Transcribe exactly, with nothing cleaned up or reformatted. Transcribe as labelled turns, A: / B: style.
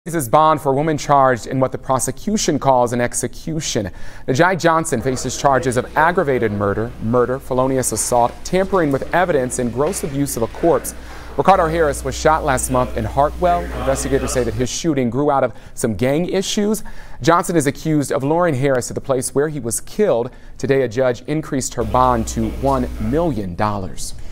A: Raises bond for a woman charged in what the prosecution calls an execution. Najai Johnson faces charges of aggravated murder, murder, felonious assault, tampering with evidence, and gross abuse of a corpse. Ricardo Harris was shot last month in Hartwell. Investigators say that his shooting grew out of some gang issues. Johnson is accused of luring Harris to the place where he was killed. Today, a judge increased her bond to one million dollars.